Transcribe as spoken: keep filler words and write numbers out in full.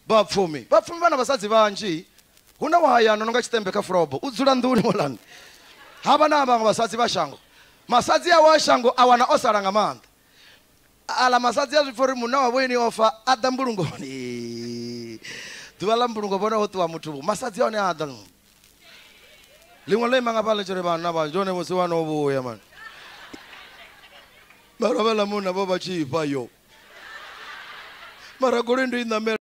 bapfumi bapfumi bana basadzi banji huna wahayano nonga chitembe ka frobo udzula nduri molani haba na abanga basadzi bashango masadzi ya washango awana osalanga manda ala masadzi ya zvifori muna wabweni ofa adambulungoni tuwala mbulungo bona hotu wa mutubu masadzi ya ne adam lingwa le manga pale chere bana ba jone musi wano obuya man marabela muna baba chipa yo mara gorindu in the